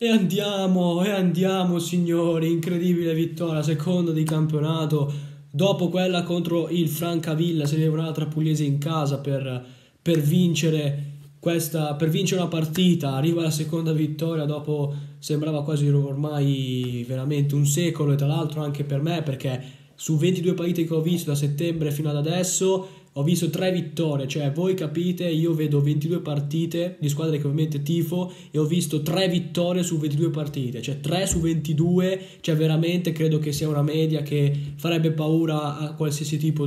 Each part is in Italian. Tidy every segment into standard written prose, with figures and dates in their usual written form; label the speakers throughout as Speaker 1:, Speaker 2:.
Speaker 1: E andiamo signori, incredibile vittoria, seconda di campionato, dopo quella contro il Francavilla, se ne va un'altra pugliese in casa per vincere per vincere una partita, arriva la seconda vittoria dopo sembrava quasi ormai veramente un secolo e tra l'altro anche per me perché su 22 partite che ho visto da settembre fino ad adesso ho visto 3 vittorie, cioè voi capite, io vedo 22 partite di squadre che ovviamente tifo e ho visto 3 vittorie su 22 partite, cioè 3 su 22, cioè veramente credo che sia una media che farebbe paura a qualsiasi tipo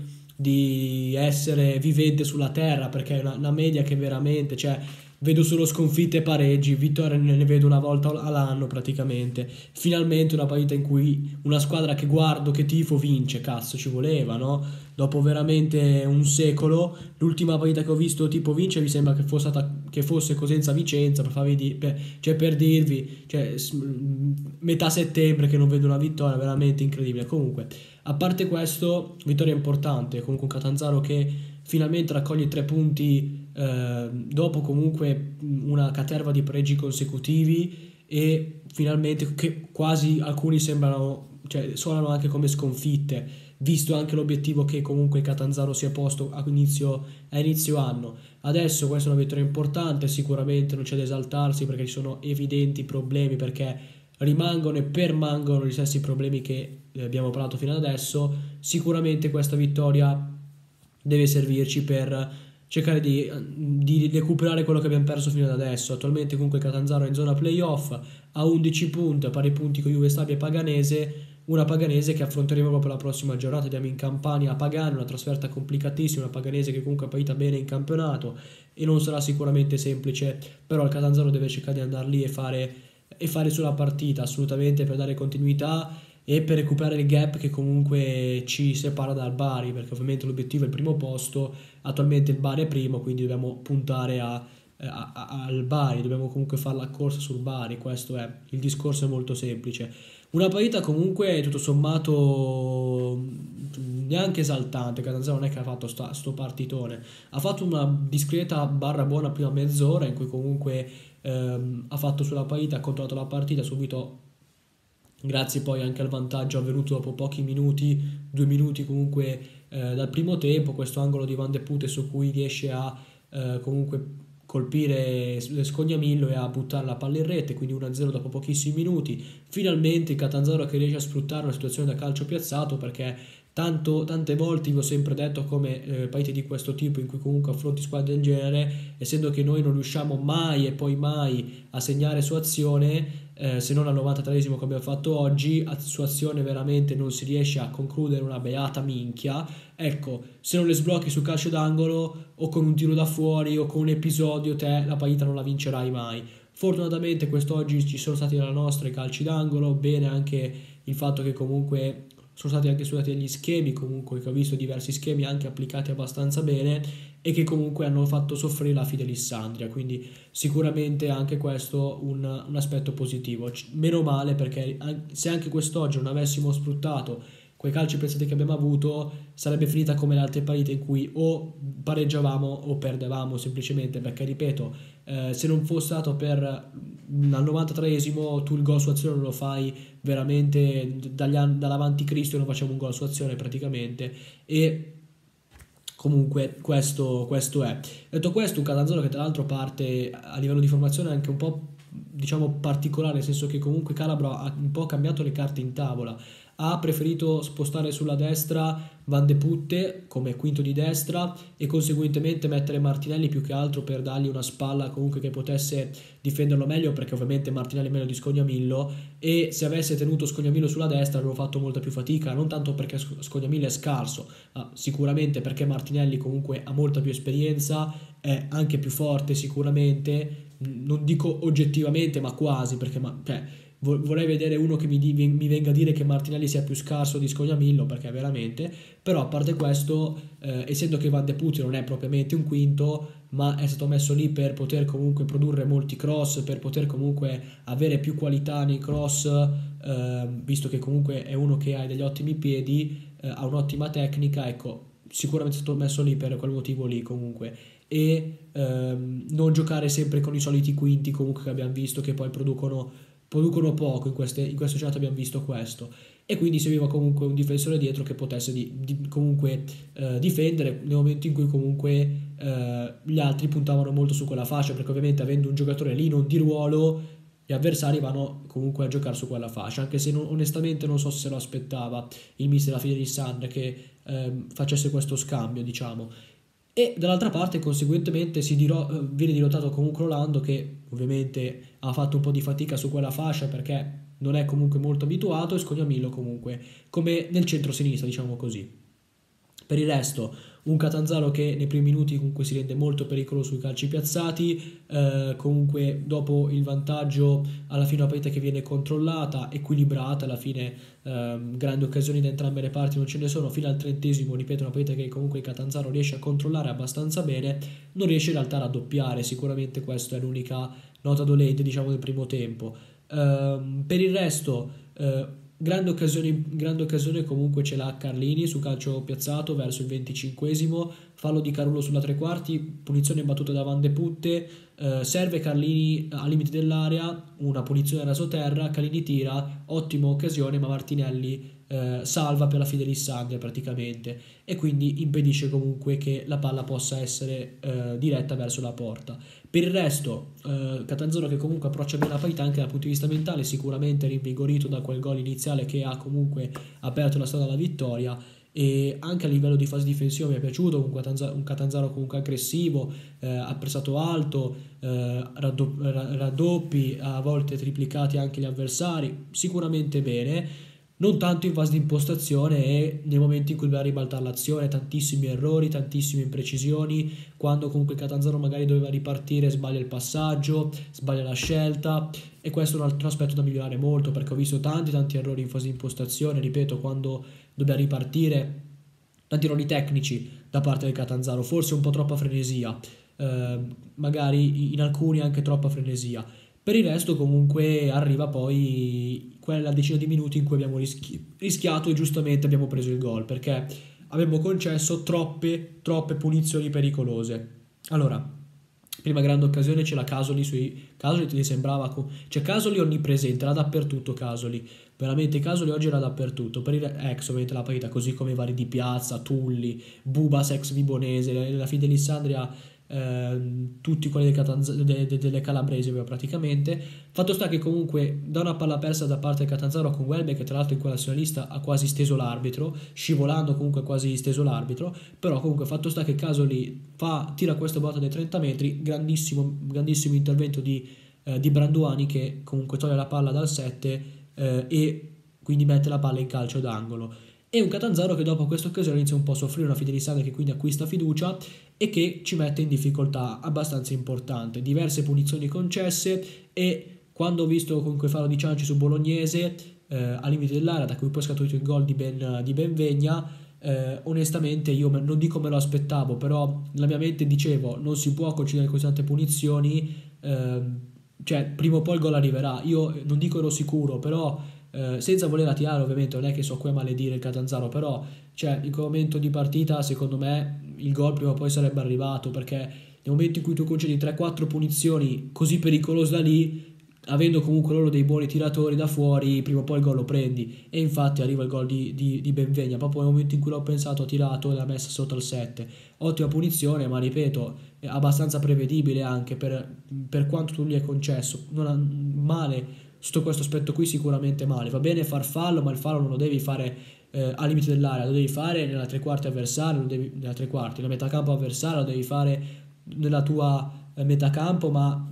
Speaker 1: di essere vivente sulla terra, perché è una media che veramente, cioè vedo solo sconfitte e pareggi, vittorie ne vedo una volta all'anno praticamente. Finalmente una partita in cui una squadra che guardo, che tifo, vince, cazzo ci voleva, no? Dopo veramente un secolo, l'ultima partita che ho visto tipo vince mi sembra che fosse Cosenza-Vicenza, cioè per dirvi, cioè, metà settembre che non vedo una vittoria, veramente incredibile. Comunque, a parte questo, vittoria importante, comunque un Catanzaro che finalmente raccoglie 3 punti dopo comunque una caterva di pareggi consecutivi e finalmente che quasi alcuni sembrano, cioè suonano anche come sconfitte, visto anche l'obiettivo che comunque il Catanzaro si è posto a inizio anno. Adesso questa è una vittoria importante, sicuramente non c'è da esaltarsi perché ci sono evidenti problemi, perché rimangono e permangono gli stessi problemi che abbiamo parlato fino ad adesso. Sicuramente questa vittoria deve servirci per cercare di recuperare quello che abbiamo perso fino ad adesso. Attualmente comunque il Catanzaro è in zona playoff a 11 punti, a pari punti con Juve Stabia e Paganese, una Paganese che affronteremo proprio la prossima giornata. Andiamo in Campania a Pagano, una trasferta complicatissima, una Paganese che comunque ha partita bene in campionato e non sarà sicuramente semplice, però il Catanzaro deve cercare di andare lì e fare sulla partita assolutamente per dare continuità e per recuperare il gap che comunque ci separa dal Bari, perché ovviamente l'obiettivo è il primo posto, attualmente il Bari è primo, quindi dobbiamo puntare al Bari, dobbiamo comunque fare la corsa sul Bari, questo è, il discorso è molto semplice. Una partita comunque tutto sommato neanche esaltante, Catanzaro non è che ha fatto sto partitone, ha fatto una discreta barra buona prima mezz'ora in cui comunque ha fatto sulla partita, ha controllato la partita subito, grazie poi anche al vantaggio avvenuto dopo pochi minuti, 2 minuti comunque dal primo tempo, questo angolo di Van de Pute su cui riesce a comunque colpire Scognamillo e a buttare la palla in rete, quindi 1-0 dopo pochissimi minuti. Finalmente il Catanzaro che riesce a sfruttare una situazione da calcio piazzato, perché tante volte vi ho sempre detto come partite di questo tipo in cui comunque affronti squadre del genere, essendo che noi non riusciamo mai e poi mai a segnare su azione, se non al 93esimo come abbiamo fatto oggi, su azione veramente non si riesce a concludere una beata minchia. Ecco, se non le sblocchi sul calcio d'angolo o con un tiro da fuori o con un episodio, te la partita non la vincerai mai. Fortunatamente quest'oggi ci sono stati nella nostra i calci d'angolo, bene anche il fatto che comunque sono stati anche studiati degli schemi, comunque che ho visto diversi schemi anche applicati abbastanza bene e che comunque hanno fatto soffrire la Fidelissandria, quindi sicuramente anche questo un aspetto positivo. Meno male, perché se anche quest'oggi non avessimo sfruttato quei calci piazzati che abbiamo avuto, sarebbe finita come le altre partite in cui o pareggiavamo o perdevamo, semplicemente perché, ripeto, se non fosse stato per al 93esimo tu il gol su azione non lo fai veramente dall'avanti Cristo, non facciamo un gol su azione praticamente. E comunque questo è. Detto questo, un Catanzaro che tra l'altro parte a livello di formazione anche un po' diciamo particolare, nel senso che comunque Calabro ha un po' cambiato le carte in tavola, ha preferito spostare sulla destra Van de Putte come quinto di destra e conseguentemente mettere Martinelli più che altro per dargli una spalla comunque che potesse difenderlo meglio, perché ovviamente Martinelli è meglio di Scognamillo, e se avesse tenuto Scognamillo sulla destra avevo fatto molta più fatica, non tanto perché Scognamillo è scarso, ma sicuramente perché Martinelli comunque ha molta più esperienza, è anche più forte sicuramente, non dico oggettivamente ma quasi, perché cioè, vorrei vedere uno che mi venga a dire che Martinelli sia più scarso di Scognamillo, perché veramente, però a parte questo, essendo che Van de Putte non è propriamente un quinto, ma è stato messo lì per poter comunque produrre molti cross, per poter comunque avere più qualità nei cross, visto che comunque è uno che ha degli ottimi piedi, ha un'ottima tecnica, ecco, sicuramente è stato messo lì per quel motivo lì comunque. e non giocare sempre con i soliti quinti comunque che abbiamo visto che poi producono poco. In queste giornate abbiamo visto questo, e quindi serviva comunque un difensore dietro che potesse comunque difendere nel momento in cui comunque gli altri puntavano molto su quella fascia, perché ovviamente avendo un giocatore lì non di ruolo gli avversari vanno comunque a giocare su quella fascia, anche se onestamente non so se lo aspettava il mister della Fidelis che facesse questo scambio, diciamo. E dall'altra parte conseguentemente viene dirottato comunque Rolando, che ovviamente ha fatto un po' di fatica su quella fascia perché non è comunque molto abituato, e Scognamillo comunque come nel centro-sinistra, diciamo così. Per il resto un Catanzaro che nei primi minuti comunque si rende molto pericoloso sui calci piazzati, comunque dopo il vantaggio alla fine una partita che viene controllata, equilibrata, alla fine grandi occasioni da entrambe le parti non ce ne sono, fino al 30esimo, ripeto, una partita che comunque il Catanzaro riesce a controllare abbastanza bene, non riesce in realtà a raddoppiare, sicuramente questa è l'unica nota dolente, diciamo, del primo tempo. Per il resto grande occasione comunque ce l'ha Carlini su calcio piazzato verso il 25esimo, fallo di Carullo sulla tre quarti, punizione battuta da Van de Putte, serve Carlini al limite dell'area, una punizione rasoterra, Carlini tira, ottima occasione, ma Martinelli salva per la Fidelis praticamente, e quindi impedisce comunque che la palla possa essere diretta verso la porta. Per il resto Catanzaro che comunque approccia bene la partita anche dal punto di vista mentale, sicuramente rinvigorito da quel gol iniziale che ha comunque aperto la strada alla vittoria, e anche a livello di fase difensiva mi è piaciuto un Catanzaro comunque aggressivo, ha pressato alto, raddoppi, a volte triplicati anche gli avversari, sicuramente bene. Non tanto in fase di impostazione e nei momenti in cui doveva ribaltare l'azione, tantissimi errori, tantissime imprecisioni, quando comunque Catanzaro magari doveva ripartire sbaglia il passaggio, sbaglia la scelta, e questo è un altro aspetto da migliorare molto, perché ho visto tanti errori in fase di impostazione, ripeto, quando doveva ripartire, tanti errori tecnici da parte del Catanzaro, forse un po' troppa frenesia, magari in alcuni anche troppa frenesia. Per il resto comunque arriva poi quella decina di minuti in cui abbiamo rischiato e giustamente abbiamo preso il gol, perché abbiamo concesso troppe punizioni pericolose. Allora, prima grande occasione c'è la Casoli ti sembrava cioè Casoli onnipresente, era dappertutto Casoli, veramente Casoli oggi era dappertutto. Per il ovviamente la partita, così come i vari Di Piazza, Tulli, Bubas ex Vibonese, la Fidelissandria, tutti quelli delle Calabresi praticamente. Fatto sta che comunque da una palla persa da parte del Catanzaro con Welbeck, che tra l'altro in quella nazionalista ha quasi steso l'arbitro, scivolando comunque quasi steso l'arbitro, però comunque fatto sta che Casoli tira questa botta dai 30 metri, grandissimo intervento di Branduani, che comunque toglie la palla dal 7 e quindi mette la palla in calcio d'angolo. E un Catanzaro che dopo questa occasione inizia un po' a soffrire, una Fidelis che quindi acquista fiducia e che ci mette in difficoltà abbastanza importante, diverse punizioni concesse, e quando ho visto comunque fallo di Cianci su Bolognese al limite dell'area, da cui poi è scaturito il gol di Benvegna, onestamente io non dico me lo aspettavo, però la mia mente dicevo non si può concedere così tante punizioni, cioè prima o poi il gol arriverà. Io non dico ero sicuro, però senza voler attirare, ovviamente non è che so qua maledire il Catanzaro, però cioè in quel momento di partita secondo me il gol prima o poi sarebbe arrivato, perché nel momento in cui tu concedi 3-4 punizioni così pericolose da lì, avendo comunque loro dei buoni tiratori da fuori, prima o poi il gol lo prendi, e infatti arriva il gol di Benvegna proprio nel momento in cui l'ho pensato, ha tirato e l'ha messa sotto al 7. Ottima punizione, ma ripeto è abbastanza prevedibile anche per quanto tu gli hai concesso. Non ha male sotto questo aspetto qui, sicuramente male. Va bene far fallo, ma il fallo non lo devi fare al limite dell'area, lo devi fare nella tre quarti avversaria, nella tre quarti, nella metà campo avversaria, lo devi fare nella tua metà campo, ma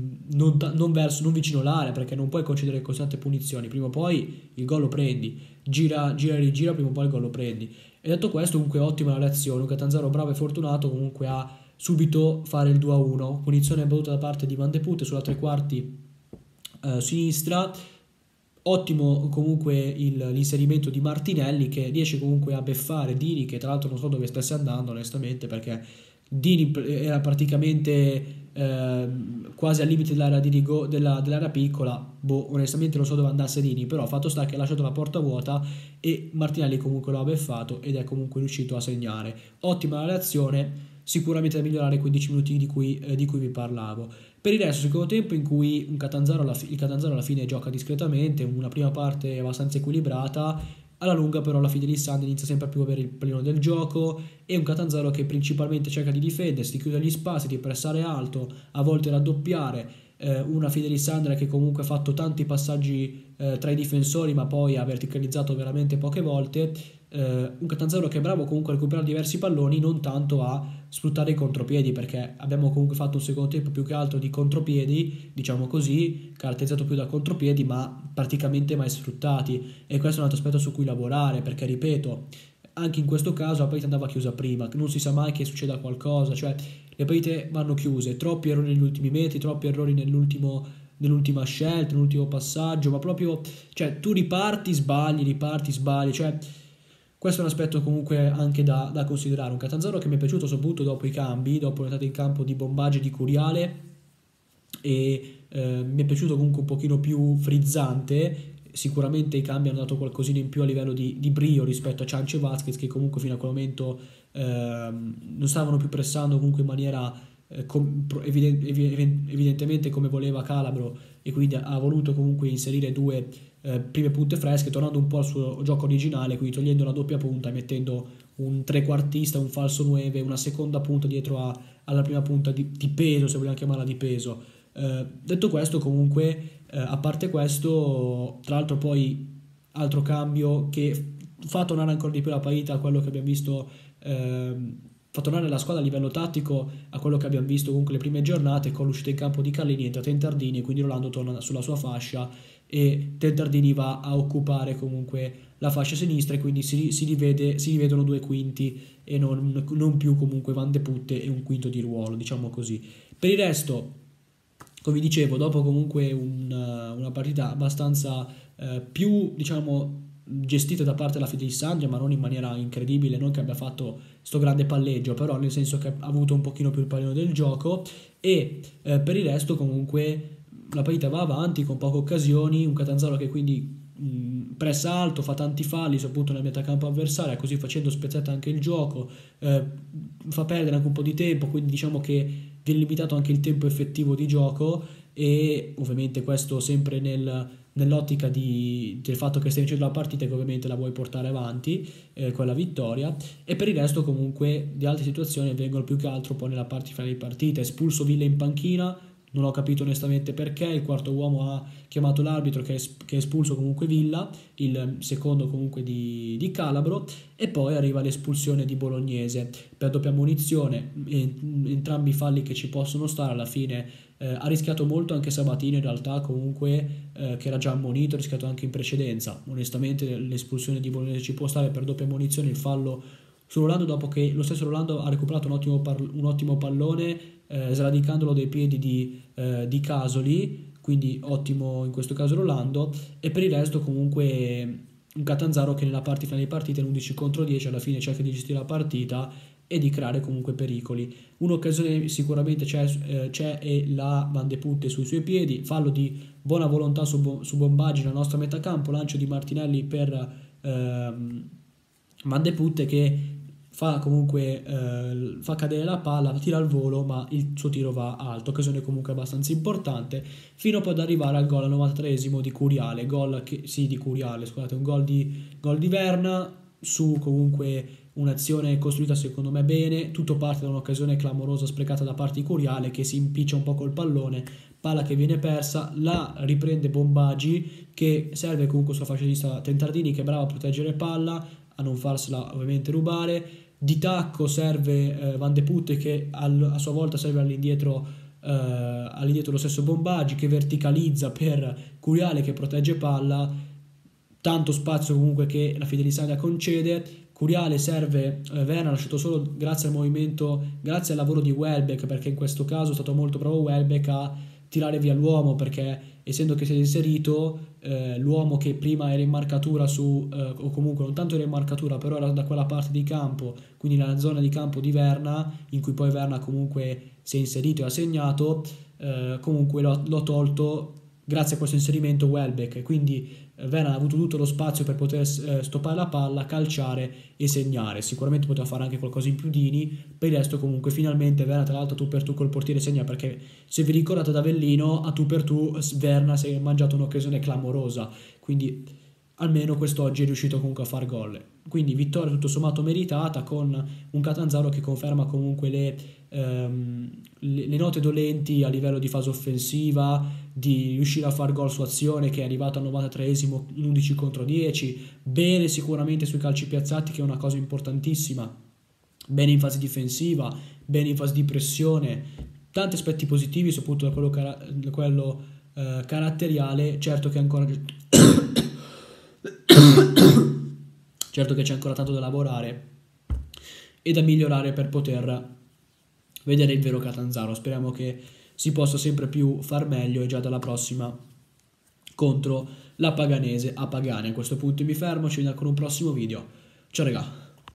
Speaker 1: non vicino all'area, perché non puoi concedere costanti punizioni. Prima o poi il gol lo prendi, gira e rigira, prima o poi il gol lo prendi. E detto questo, comunque ottima la reazione, un Catanzaro bravo e fortunato comunque a subito fare il 2-1, punizione battuta da parte di Van de Putte sulla tre quarti sinistra. Ottimo comunque l'inserimento di Martinelli, che riesce comunque a beffare Dini, che tra l'altro non so dove stesse andando onestamente, perché Dini era praticamente quasi al limite dell'area di dell'area piccola. Onestamente non so dove andasse Dini, però fatto sta che ha lasciato la porta vuota e Martinelli comunque lo ha beffato ed è comunque riuscito a segnare. Ottima la reazione, sicuramente da migliorare quei 10 minuti di cui vi parlavo. Per il resto, secondo tempo in cui il Catanzaro alla fine gioca discretamente, una prima parte abbastanza equilibrata, alla lunga però la Fidelisandria inizia sempre più a avere il pallino del gioco e un Catanzaro che principalmente cerca di difendersi, di chiudere gli spazi, di pressare alto, a volte raddoppiare, una Fidelisandria che comunque ha fatto tanti passaggi tra i difensori ma poi ha verticalizzato veramente poche volte, un Catanzaro che è bravo comunque a recuperare diversi palloni, non tanto a sfruttare i contropiedi, perché abbiamo comunque fatto un secondo tempo più che altro di contropiedi, diciamo così, caratterizzato più da contropiedi ma praticamente mai sfruttati, e questo è un altro aspetto su cui lavorare, perché ripeto, anche in questo caso la partita andava chiusa prima, non si sa mai che succeda qualcosa, cioè le partite vanno chiuse, troppi errori negli ultimi metri, troppi errori nell'ultima scelta, nell'ultimo passaggio, ma proprio, cioè tu riparti, sbagli, cioè questo è un aspetto comunque anche da considerare. Un Catanzaro che mi è piaciuto soprattutto dopo i cambi, dopo l'entrata in campo di Bombaggi e di Curiale, e mi è piaciuto comunque un pochino più frizzante. Sicuramente i cambi hanno dato qualcosina in più a livello di brio rispetto a Ciance e Vasquez, che comunque fino a quel momento non stavano più pressando comunque in maniera evidentemente come voleva Calabro, e quindi ha voluto comunque inserire due prime punte fresche, tornando un po' al suo gioco originale, quindi togliendo la doppia punta e mettendo un trequartista, un falso 9, una seconda punta dietro alla prima punta di peso, se vogliamo chiamarla di peso. Detto questo, comunque, a parte questo, tra l'altro poi altro cambio che fa tornare ancora di più la partita a quello che abbiamo visto, fa tornare la squadra a livello tattico a quello che abbiamo visto comunque le prime giornate, con l'uscita in campo di Callini, entra Tentardini, quindi Rolando torna sulla sua fascia e Tentardini va a occupare comunque la fascia sinistra, e quindi si rivedono due quinti e non più comunque Van de Putte e un quinto di ruolo, diciamo così. Per il resto, come vi dicevo, dopo comunque una partita abbastanza più, diciamo, gestita da parte della Fidelisandria, ma non in maniera incredibile, non che abbia fatto sto grande palleggio, però nel senso che ha avuto un pochino più il pallino del gioco, e per il resto comunque la partita va avanti con poche occasioni, un Catanzaro che quindi pressa alto, fa tanti falli soprattutto nel metacampo avversaria, così facendo spezzetta anche il gioco, fa perdere anche un po' di tempo, quindi diciamo che viene limitato anche il tempo effettivo di gioco, e ovviamente questo sempre nell'ottica del fatto che stai vincendo la partita e che ovviamente la vuoi portare avanti con la vittoria. E per il resto comunque di altre situazioni vengono più che altro poi nella parte finale di partita. Espulso Villa in panchina, non ho capito onestamente perché, il quarto uomo ha chiamato l'arbitro che ha espulso comunque Villa, il secondo comunque di Calabro, e poi arriva l'espulsione di Bolognese per doppia munizione, entrambi i falli che ci possono stare. Alla fine ha rischiato molto anche Sabatino in realtà, comunque che era già ammonito, ha rischiato anche in precedenza. Onestamente l'espulsione di Bolognese ci può stare per doppia munizione, il fallo su Rolando dopo che lo stesso Rolando ha recuperato un ottimo pallone, sradicandolo dai piedi di Casoli, quindi ottimo in questo caso Rolando. E per il resto comunque un Catanzaro che nella parte finale di partita in 11 contro 10 alla fine cerca di gestire la partita e di creare comunque pericoli. Un'occasione sicuramente c'è e la Van de Putte sui suoi piedi, fallo di buona volontà su Bombaggi nella nostra metacampo, lancio di Martinelli per Van de Putte che fa comunque fa cadere la palla, tira al volo, ma il suo tiro va alto, occasione comunque abbastanza importante, fino poi ad arrivare al gol al 93esimo di Curiale, un gol di Verna su comunque un'azione costruita secondo me bene. Tutto parte da un'occasione clamorosa sprecata da parte di Curiale, che si impiccia un po' col pallone, palla che viene persa, la riprende Bombaggi che serve comunque sulla fascia sinistra Tentardini, che è bravo a proteggere palla, a non farsela ovviamente rubare. Di tacco serve Van de Putte, che a sua volta serve all'indietro lo stesso Bombaggi, che verticalizza per Curiale che protegge palla. Tanto spazio comunque che la Fidelisandria concede. Curiale serve Verna, lasciato solo grazie al movimento, grazie al lavoro di Welbeck, perché in questo caso è stato molto bravo Welbeck a tirare via l'uomo, perché essendo che si è inserito l'uomo che prima era in marcatura o comunque non tanto era in marcatura, però era da quella parte di campo, quindi nella zona di campo di Verna, in cui poi Verna comunque si è inserito e ha segnato, comunque l'ho tolto grazie a questo inserimento Welbeck, e quindi Veran ha avuto tutto lo spazio per poter stoppare la palla, calciare e segnare. Sicuramente poteva fare anche qualcosa in più Dini, per il resto comunque finalmente Veran, tra l'altro tu per tu col portiere segna, perché se vi ricordate da Avellino a tu per tu Verna si è mangiato un'occasione clamorosa, quindi almeno quest'oggi è riuscito comunque a far gol. Quindi vittoria tutto sommato meritata, con un Catanzaro che conferma comunque le note dolenti a livello di fase offensiva, di riuscire a far gol su azione, che è arrivato al 93esimo in 11 contro 10, bene sicuramente sui calci piazzati, che è una cosa importantissima, bene in fase difensiva, bene in fase di pressione, tanti aspetti positivi soprattutto da quello caratteriale. Certo che ancora certo che c'è ancora tanto da lavorare e da migliorare per poter vedere il vero Catanzaro. Speriamo che si possa sempre più far meglio, e già dalla prossima contro la Paganese a Pagani. A questo punto mi fermo, ci vediamo con un prossimo video. Ciao raga.